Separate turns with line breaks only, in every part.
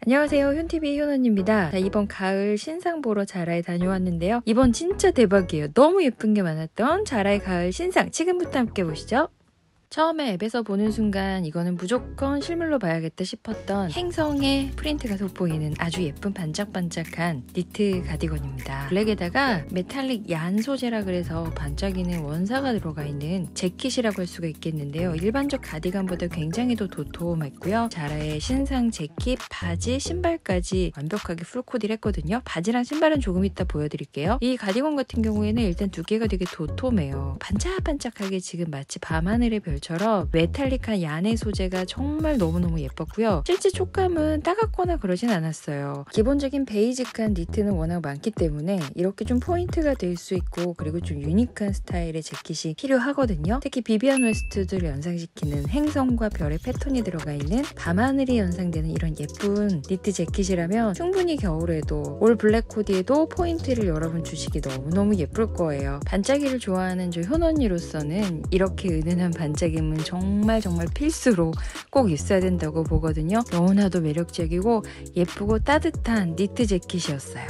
안녕하세요, 현TV 현언입니다. 자, 이번 가을 신상 보러 자라에 다녀왔는데요. 이번 진짜 대박이에요. 너무 예쁜 게 많았던 자라의 가을 신상, 지금부터 함께 보시죠. 처음에 앱에서 보는 순간 이거는 무조건 실물로 봐야겠다 싶었던 행성의 프린트가 돋보이는 아주 예쁜 반짝반짝한 니트 가디건입니다. 블랙에다가 메탈릭 얀 소재라 그래서 반짝이는 원사가 들어가 있는 재킷이라고 할 수가 있겠는데요. 일반적 가디건보다 굉장히 더 도톰했고요. 자라의 신상 재킷, 바지, 신발까지 완벽하게 풀코디를 했거든요. 바지랑 신발은 조금 이따 보여드릴게요. 이 가디건 같은 경우에는 일단 두께가 되게 도톰해요. 반짝반짝하게 지금 마치 밤하늘의 별처럼 메탈릭한 야네 소재가 정말 너무너무 예뻤고요. 실제 촉감은 따갑거나 그러진 않았어요. 기본적인 베이직한 니트는 워낙 많기 때문에 이렇게 좀 포인트가 될 수 있고, 그리고 좀 유니크한 스타일의 재킷이 필요하거든요. 특히 비비안 웨스트를 연상시키는 행성과 별의 패턴이 들어가 있는 밤하늘이 연상되는 이런 예쁜 니트 재킷이라면 충분히 겨울에도 올 블랙 코디에도 포인트를 여러분 주시기 너무너무 예쁠 거예요. 반짝이를 좋아하는 저 현언니로서는 이렇게 은은한 반짝임은 정말 필수로 꼭 있어야 된다고 보거든요. 너무나도 매력적이고 예쁘고 따뜻한 니트 재킷이었어요.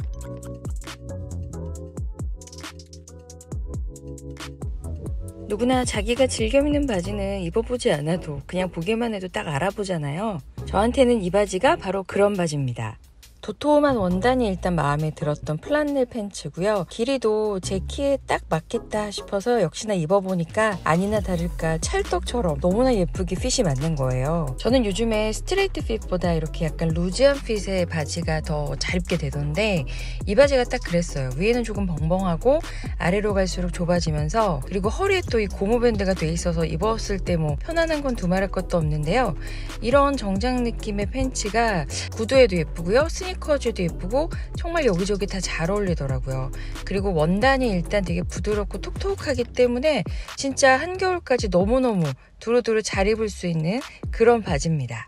누구나 자기가 즐겨 입는 바지는 입어보지 않아도 그냥 보기만 해도 딱 알아보잖아요. 저한테는 이 바지가 바로 그런 바지입니다. 도톰한 원단이 일단 마음에 들었던 플란넬 팬츠고요. 길이도 제 키에 딱 맞겠다 싶어서 역시나 입어보니까 아니나 다를까 찰떡처럼 너무나 예쁘게 핏이 맞는 거예요. 저는 요즘에 스트레이트 핏보다 이렇게 약간 루즈한 핏의 바지가 더 잘 입게 되던데 이 바지가 딱 그랬어요. 위에는 조금 벙벙하고 아래로 갈수록 좁아지면서, 그리고 허리에 또 이 고무밴드가 돼 있어서 입었을 때 뭐 편안한 건 두말할 것도 없는데요. 이런 정장 느낌의 팬츠가 구두에도 예쁘고요. 스니커즈도 예쁘고 정말 여기저기 다 잘 어울리더라고요. 그리고 원단이 일단 되게 부드럽고 톡톡하기 때문에 진짜 한겨울까지 너무너무 두루두루 잘 입을 수 있는 그런 바지입니다.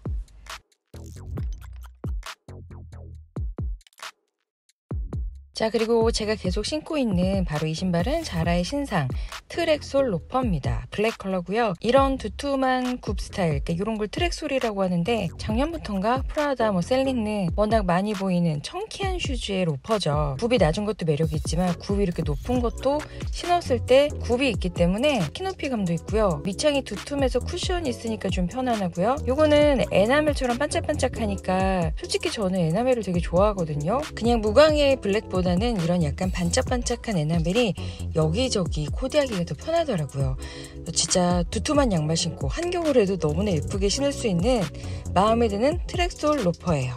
자, 그리고 제가 계속 신고 있는 바로 이 신발은 자라의 신상 트랙솔 로퍼입니다. 블랙 컬러고요. 이런 두툼한 굽 스타일, 그러니까 이런 걸 트랙솔이라고 하는데 작년부터인가 프라다, 셀린느 워낙 많이 보이는 청키한 슈즈의 로퍼죠. 굽이 낮은 것도 매력이 있지만 굽이 이렇게 높은 것도 신었을 때 굽이 있기 때문에 키높이감도 있고요. 밑창이 두툼해서 쿠션이 있으니까 좀 편안하고요. 이거는 에나멜처럼 반짝반짝하니까 솔직히 저는 에나멜을 되게 좋아하거든요. 그냥 무광의 블랙보다 보다는 이런 약간 반짝반짝한 에나멜이 여기저기 코디하기가 더 편하더라고요. 진짜 두툼한 양말 신고 한겨울에도 너무나 예쁘게 신을 수 있는 마음에 드는 트랙솔 로퍼예요.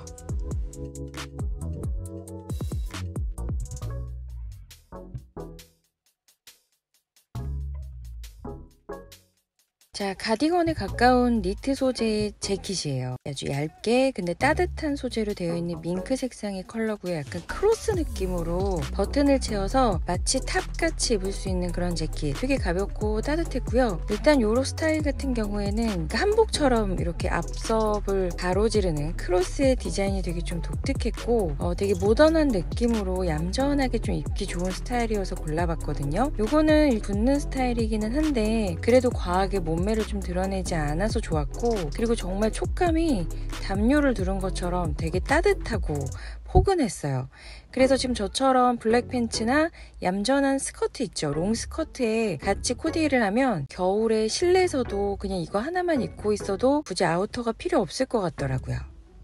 자, 가디건에 가까운 니트 소재의 재킷이에요. 아주 얇게 근데 따뜻한 소재로 되어 있는 밍크 색상의 컬러고요. 약간 크로스 느낌으로 버튼을 채워서 마치 탑같이 입을 수 있는 그런 재킷. 되게 가볍고 따뜻했고요. 일단 요런 스타일 같은 경우에는 한복처럼 이렇게 앞섭을 가로지르는 크로스의 디자인이 되게 좀 독특했고 되게 모던한 느낌으로 얌전하게 좀 입기 좋은 스타일이어서 골라봤거든요. 요거는 붙는 스타일이기는 한데 그래도 과하게 몸매를 좀 드러내지 않아서 좋았고, 그리고 정말 촉감이 담요를 두른 것처럼 되게 따뜻하고 포근했어요. 그래서 지금 저처럼 블랙 팬츠나 얌전한 스커트 있죠. 롱 스커트에 같이 코디를 하면 겨울에 실내에서도 그냥 이거 하나만 입고 있어도 굳이 아우터가 필요 없을 것 같더라고요.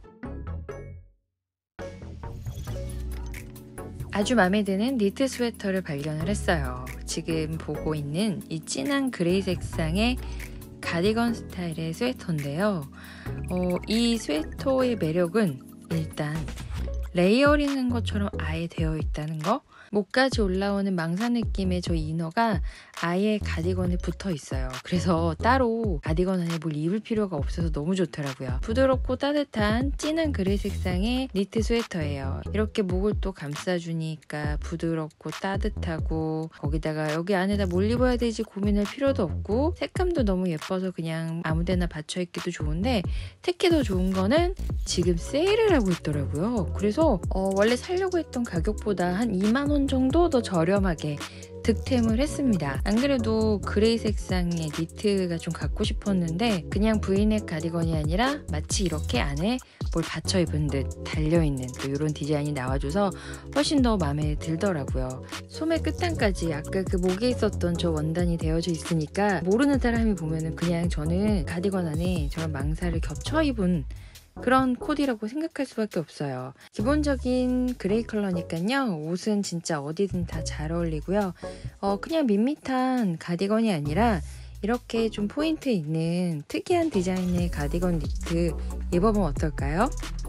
아주 마음에 드는 니트 스웨터를 발견을 했어요. 지금 보고 있는 이 진한 그레이 색상의 가디건 스타일의 스웨터인데요. 이 스웨터의 매력은 일단 레이어링한 것처럼 아예 되어 있다는 거. 목까지 올라오는 망사 느낌의 저 이너가 아예 가디건에 붙어 있어요. 그래서 따로 가디건 안에 뭘 입을 필요가 없어서 너무 좋더라고요. 부드럽고 따뜻한 진한 그레이 색상의 니트 스웨터예요. 이렇게 목을 또 감싸주니까 부드럽고 따뜻하고, 거기다가 여기 안에다 뭘 입어야 되지 고민할 필요도 없고, 색감도 너무 예뻐서 그냥 아무데나 받쳐 입기도 좋은데, 특히 더 좋은 거는 지금 세일을 하고 있더라고요. 그래서 원래 사려고 했던 가격보다 한 2만 원 정도 더 저렴하게 득템을 했습니다. 안 그래도 그레이 색상의 니트가 좀 갖고 싶었는데 그냥 브이넥 가디건이 아니라 마치 이렇게 안에 뭘 받쳐 입은 듯 달려있는 또 이런 디자인이 나와줘서 훨씬 더 마음에 들더라고요. 소매 끝단까지 아까 그 목에 있었던 저 원단이 되어져 있으니까 모르는 사람이 보면은 그냥 저는 가디건 안에 저런 망사를 겹쳐 입은 그런 코디라고 생각할 수밖에 없어요. 기본적인 그레이 컬러니까요. 옷은 진짜 어디든 다 잘 어울리고요. 그냥 밋밋한 가디건이 아니라 이렇게 좀 포인트 있는 특이한 디자인의 가디건 니트 입어보면 어떨까요?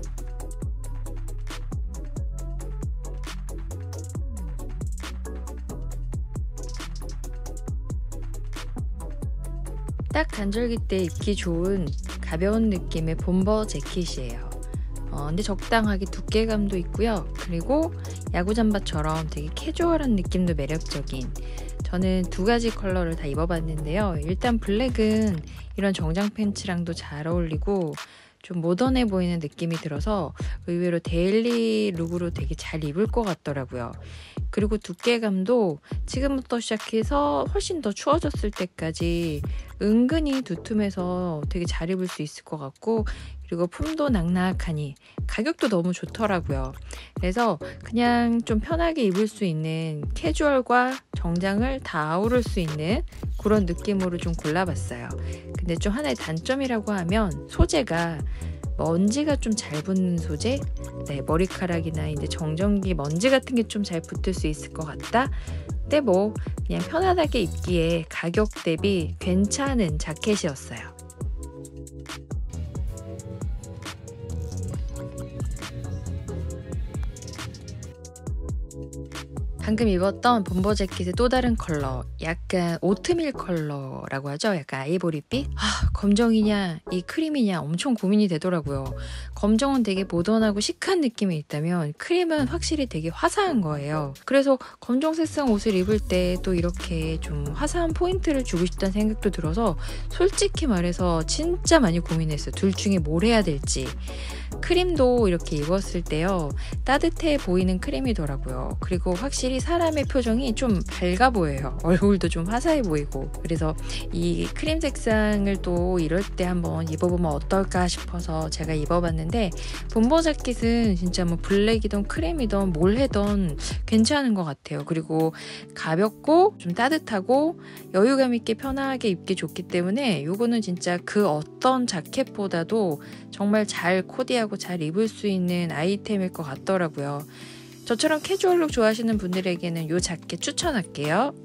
딱 간절기 때 입기 좋은 가벼운 느낌의 bomber 재킷이에요. 근데 적당하게 두께감도 있고요. 그리고 야구 잠바처럼 되게 캐주얼한 느낌도 매력적인, 저는 두 가지 컬러를 다 입어봤는데요. 일단 블랙은 이런 정장 팬츠랑도 잘 어울리고 좀 모던해 보이는 느낌이 들어서 의외로 데일리 룩으로 되게 잘 입을 것 같더라고요. 그리고 두께감도 지금부터 시작해서 훨씬 더 추워졌을 때까지 은근히 두툼해서 되게 잘 입을 수 있을 것 같고, 그리고 품도 낙낙하니 가격도 너무 좋더라고요. 그래서 그냥 좀 편하게 입을 수 있는 캐주얼과 정장을 다 아우를 수 있는 그런 느낌으로 좀 골라봤어요. 근데 좀 하나의 단점이라고 하면 소재가 먼지가 좀 잘 붙는 소재? 네, 머리카락이나 이제 정전기 먼지 같은 게 좀 잘 붙을 수 있을 것 같다? 근데 뭐 그냥 편안하게 입기에 가격 대비 괜찮은 자켓이었어요. 방금 입었던 범버 재킷의 또 다른 컬러, 약간 오트밀 컬러라고 하죠. 약간 아이보리빛? 검정이냐 이 크림이냐 엄청 고민이 되더라고요. 검정은 되게 모던하고 시크한 느낌이 있다면 크림은 확실히 되게 화사한 거예요. 그래서 검정 색상 옷을 입을 때 또 이렇게 좀 화사한 포인트를 주고 싶다는 생각도 들어서 솔직히 말해서 진짜 많이 고민했어요. 둘 중에 뭘 해야 될지. 크림도 이렇게 입었을 때요, 따뜻해 보이는 크림이더라고요. 그리고 확실히 사람의 표정이 좀 밝아 보여요. 얼굴도 좀 화사해 보이고. 그래서 이 크림 색상을 또 이럴 때 한번 입어보면 어떨까 싶어서 제가 입어봤는데, bomber 재킷은 진짜 뭐 블랙이든 크림이든 뭘 해든 괜찮은 것 같아요. 그리고 가볍고 좀 따뜻하고 여유감 있게 편하게 입기 좋기 때문에 이거는 진짜 그 어떤 자켓보다도 정말 잘 코디하고 잘 입을 수 있는 아이템일 것 같더라고요. 저처럼 캐주얼룩 좋아하시는 분들에게는 이 자켓 추천할게요.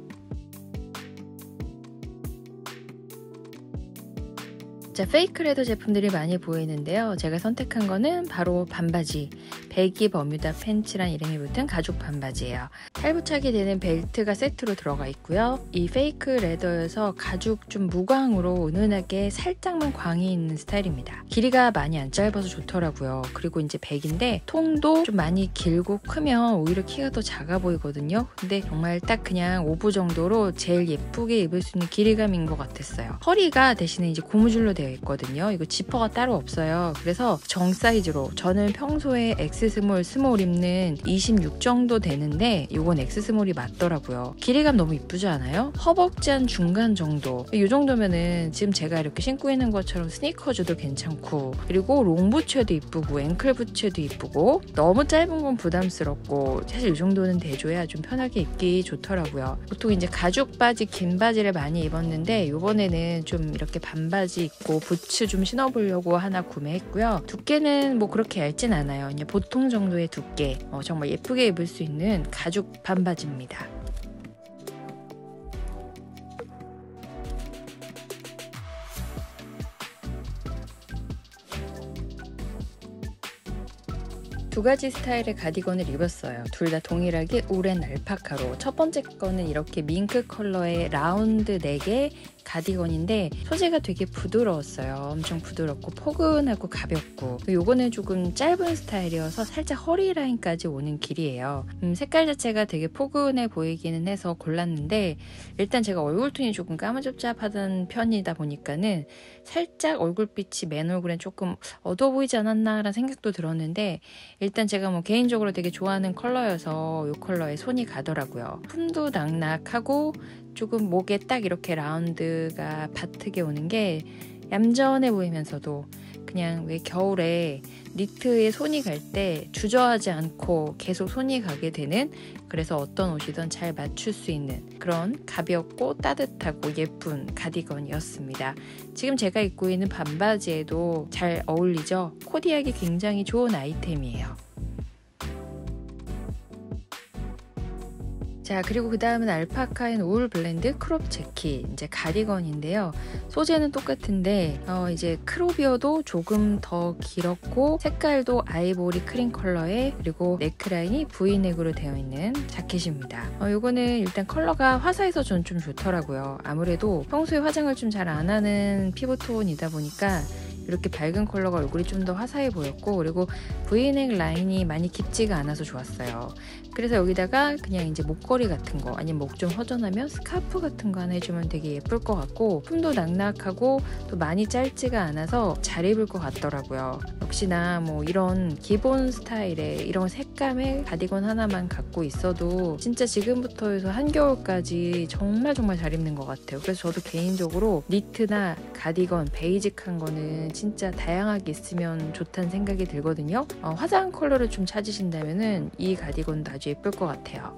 자, 페이크 레더 제품들이 많이 보이는데요. 제가 선택한 거는 바로 반바지, 배기 버뮤다 팬츠란 이름이 붙은 가죽 반바지예요. 탈부착이 되는 벨트가 세트로 들어가 있고요. 이 페이크 레더여서 가죽 좀 무광으로 은은하게 살짝만 광이 있는 스타일입니다. 길이가 많이 안 짧아서 좋더라고요. 그리고 이제 백인데 통도 좀 많이 길고 크면 오히려 키가 더 작아 보이거든요. 근데 정말 딱 그냥 오브 정도로 제일 예쁘게 입을 수 있는 길이감인 것 같았어요. 허리가 대신에 이제 고무줄로 되어 있거든요. 이거 지퍼가 따로 없어요. 그래서 정 사이즈로, 저는 평소에 X 스몰 입는 26 정도 되는데 이건 X 스몰이 맞더라고요. 길이감 너무 이쁘지 않아요? 허벅지 한 중간 정도. 이 정도면은 지금 제가 이렇게 신고 있는 것처럼 스니커즈도 괜찮고, 그리고 롱 부츠에도 이쁘고 앵클 부츠에도 이쁘고, 너무 짧은 건 부담스럽고, 사실 이 정도는 대줘야 좀 편하게 입기 좋더라고요. 보통 이제 가죽 바지, 긴 바지를 많이 입었는데 이번에는 좀 이렇게 반바지 입고 부츠 좀 신어보려고 하나 구매했고요. 두께는 뭐 그렇게 얇진 않아요. 그냥 보통 정도의 두께, 정말 예쁘게 입을 수 있는 가죽 반바지입니다. 두 가지 스타일의 가디건을 입었어요. 둘 다 동일하게 우렌 알파카로. 첫 번째 거는 이렇게 밍크 컬러의 라운드 넥의 가디건인데 소재가 되게 부드러웠어요. 엄청 부드럽고 포근하고 가볍고, 요거는 조금 짧은 스타일이어서 살짝 허리 라인까지 오는 길이에요. 색깔 자체가 되게 포근해 보이기는 해서 골랐는데, 일단 제가 얼굴톤이 조금 까무잡잡하던 편이다 보니까는 살짝 얼굴빛이 맨 얼굴엔 조금 어두워 보이지 않았나 라는 생각도 들었는데, 일단 제가 뭐 개인적으로 되게 좋아하는 컬러여서 이 컬러에 손이 가더라고요. 품도 낙낙하고 조금 목에 딱 이렇게 라운드가 바트게 오는 게 얌전해 보이면서도 그냥 왜 겨울에 니트에 손이 갈 때 주저하지 않고 계속 손이 가게 되는, 그래서 어떤 옷이든 잘 맞출 수 있는 그런 가볍고 따뜻하고 예쁜 가디건이었습니다. 지금 제가 입고 있는 반바지에도 잘 어울리죠? 코디하기 굉장히 좋은 아이템이에요. 자, 그리고 그 다음은 알파카인 울 블렌드 크롭 재킷, 이제 가디건인데요. 소재는 똑같은데 이제 크롭이어도 조금 더 길었고, 색깔도 아이보리 크림 컬러에, 그리고 넥라인이 V넥으로 되어 있는 자켓입니다. 요거는 일단 컬러가 화사해서 전 좀 좋더라고요. 아무래도 평소에 화장을 좀 잘 안 하는 피부톤이다 보니까 이렇게 밝은 컬러가 얼굴이 좀 더 화사해 보였고, 그리고 V넥 라인이 많이 깊지가 않아서 좋았어요. 그래서 여기다가 그냥 이제 목걸이 같은 거, 아니면 목 좀 허전하면 스카프 같은 거 하나 해주면 되게 예쁠 것 같고, 품도 낙낙하고 또 많이 짧지가 않아서 잘 입을 것 같더라고요. 역시나 뭐 이런 기본 스타일의 이런 색감의 가디건 하나만 갖고 있어도 진짜 지금부터 해서 한겨울까지 정말 잘 입는 것 같아요. 그래서 저도 개인적으로 니트나 가디건 베이직한 거는 진짜 다양하게 있으면 좋다는 생각이 들거든요. 화장 컬러를 좀 찾으신다면은 이 가디건도 아주 예쁠 것 같아요.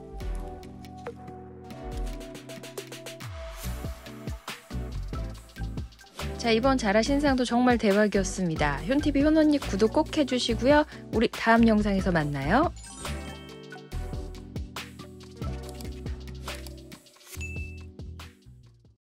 자, 이번 자라 신상도 정말 대박이었습니다. 현TV 현언니 구독 꼭 해주시고요. 우리 다음 영상에서 만나요.